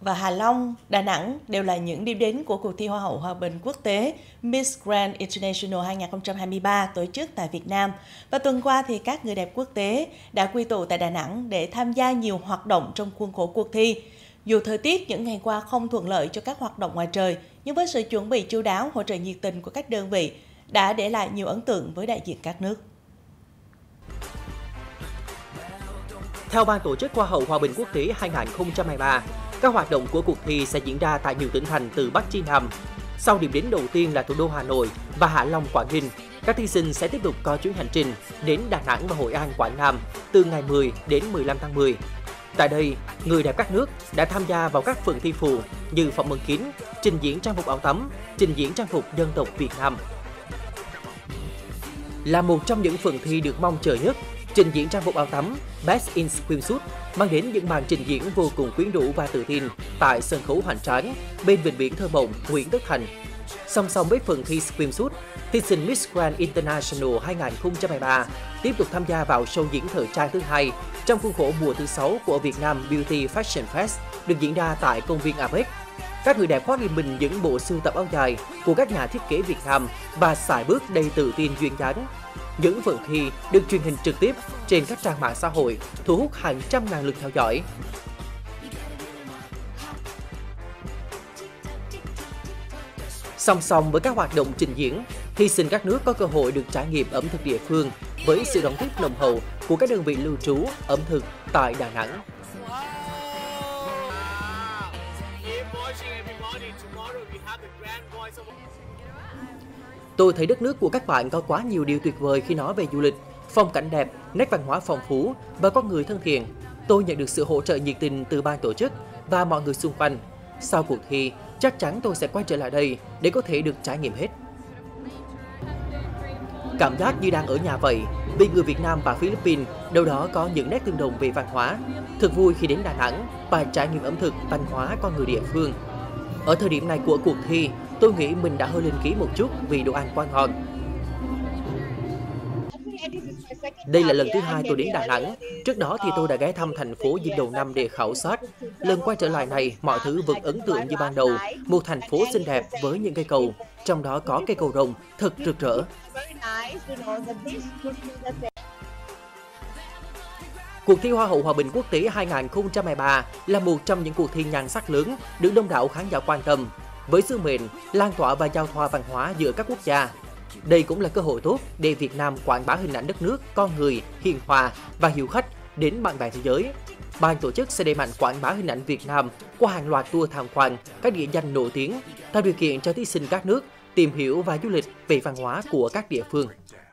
và Hạ Long, Đà Nẵng đều là những điểm đến của cuộc thi Hoa hậu Hòa bình quốc tế Miss Grand International 2023 tổ chức tại Việt Nam. Và tuần qua thì các người đẹp quốc tế đã quy tụ tại Đà Nẵng để tham gia nhiều hoạt động trong khuôn khổ cuộc thi. Dù thời tiết những ngày qua không thuận lợi cho các hoạt động ngoài trời, nhưng với sự chuẩn bị chu đáo, hỗ trợ nhiệt tình của các đơn vị đã để lại nhiều ấn tượng với đại diện các nước. Theo ban tổ chức Hoa hậu Hòa bình quốc tế 2023, các hoạt động của cuộc thi sẽ diễn ra tại nhiều tỉnh thành từ Bắc chí Nam. Sau điểm đến đầu tiên là thủ đô Hà Nội và Hạ Long, Quảng Ninh, các thí sinh sẽ tiếp tục có chuyến hành trình đến Đà Nẵng và Hội An, Quảng Nam từ ngày 10 đến 15 tháng 10. Tại đây, người đẹp các nước đã tham gia vào các phần thi phụ như phỏng vấn kín, trình diễn trang phục áo tắm, trình diễn trang phục dân tộc Việt Nam. Là một trong những phần thi được mong chờ nhất, trình diễn trang phục áo tắm Best in Swimsuit mang đến những màn trình diễn vô cùng quyến rũ và tự tin tại sân khấu hoành tráng bên vịnh biển thơ mộng Nguyễn Tất Thành. Song song với phần thi Swimsuit, thí sinh Miss Grand International 2023 tiếp tục tham gia vào show diễn thời trang thứ hai trong khuôn khổ mùa thứ 6 của Việt Nam Beauty Fashion Fest được diễn ra tại công viên APEC. Các người đẹp khoác lên mình những bộ sưu tập áo dài của các nhà thiết kế Việt Nam và sải bước đầy tự tin duyên dáng. Những phần thi được truyền hình trực tiếp trên các trang mạng xã hội, thu hút hàng trăm ngàn lượt theo dõi. Song song với các hoạt động trình diễn, thí sinh các nước có cơ hội được trải nghiệm ẩm thực địa phương với sự đón tiếp nồng hậu của các đơn vị lưu trú ẩm thực tại Đà Nẵng. Tôi thấy đất nước của các bạn có quá nhiều điều tuyệt vời khi nói về du lịch, phong cảnh đẹp, nét văn hóa phong phú và con người thân thiện. Tôi nhận được sự hỗ trợ nhiệt tình từ ban tổ chức và mọi người xung quanh. Sau cuộc thi, chắc chắn tôi sẽ quay trở lại đây để có thể được trải nghiệm hết. Cảm giác như đang ở nhà vậy, vì người Việt Nam và Philippines đâu đó có những nét tương đồng về văn hóa. Thật vui khi đến Đà Nẵng và trải nghiệm ẩm thực, văn hóa con người địa phương. Ở thời điểm này của cuộc thi, tôi nghĩ mình đã hơi lên ký một chút vì đồ ăn quá ngon. Đây là lần thứ hai tôi đến Đà Nẵng. Trước đó thì tôi đã ghé thăm thành phố dịp đầu năm để khảo sát. Lần quay trở lại này, mọi thứ vẫn ấn tượng như ban đầu. Một thành phố xinh đẹp với những cây cầu, trong đó có cây cầu rồng thật rực rỡ. Cuộc thi Hoa hậu Hòa bình quốc tế 2023 là một trong những cuộc thi nhan sắc lớn được đông đảo khán giả quan tâm, với sứ mệnh lan tỏa và giao thoa văn hóa giữa các quốc gia. Đây cũng là cơ hội tốt để Việt Nam quảng bá hình ảnh đất nước, con người, hiền hòa và hiếu khách đến bạn bè thế giới. Ban tổ chức sẽ đẩy mạnh quảng bá hình ảnh Việt Nam qua hàng loạt tour tham quan các địa danh nổi tiếng, tạo điều kiện cho thí sinh các nước tìm hiểu và du lịch về văn hóa của các địa phương.